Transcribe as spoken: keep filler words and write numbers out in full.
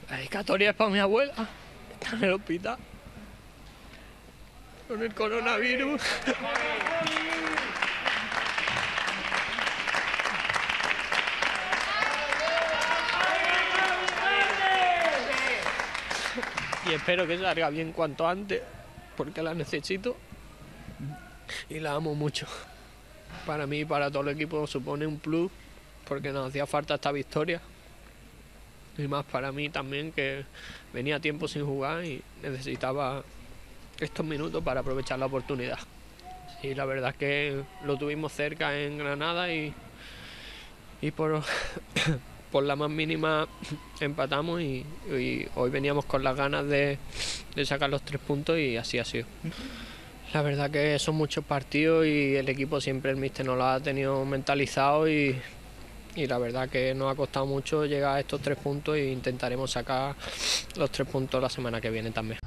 La dedicatoria es para mi abuela, que está en el hospital con el coronavirus. Y espero que salga bien cuanto antes, porque la necesito y la amo mucho. Para mí y para todo el equipo supone un plus, porque nos hacía falta esta victoria. Y más para mí también, que venía tiempo sin jugar y necesitaba estos minutos para aprovechar la oportunidad. Y la verdad es que lo tuvimos cerca en Granada y, y por, por la más mínima empatamos y, y hoy veníamos con las ganas de, de sacar los tres puntos y así ha sido. La verdad que son muchos partidos y el equipo siempre, el míster nos lo ha tenido mentalizado y, y la verdad que nos ha costado mucho llegar a estos tres puntos e intentaremos sacar los tres puntos la semana que viene también.